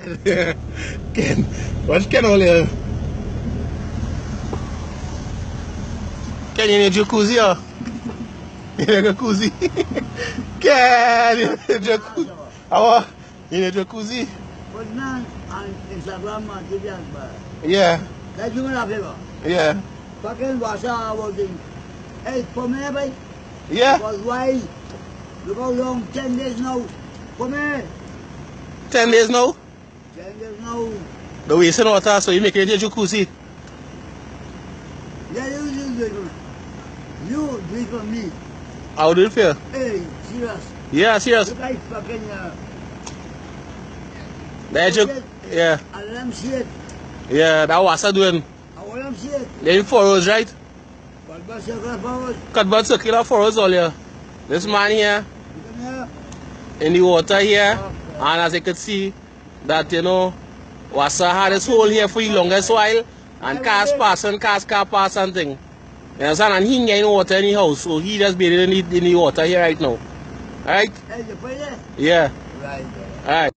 Ken, watch Ken all here. Ken, you need jacuzzi, or? You need jacuzzi? Ken, you need jacuzzi? How? You need jacuzzi? But man, on Instagram, man, give you a Yeah. Can you do me a favor? Yeah. Fucking wash out about thing. Hey, come here, boy. Yeah? Because why? Look how long, 10 days now. Come here. 10 days now? 10 days now. The wasting water, so you make it your jacuzzi. Yeah, you do it for me. You do it for me. How do you feel? Hey, serious. Yeah, serious. Look like fucking, That yeah. I let them see it. Yeah, that was I doing. I want them see it. They're in furrows, right? But what's your class forward? Cut about circular furrows all here. This man here, You come here. in the water here, and as you can see, that you know, Wassa had his hole here for the longest while, and cars pass and car pass and thing. You understand? And he ain't getting water in the house, so he just buried in the water here right now. Alright? Hey, you put it there? Yeah. Right. Alright.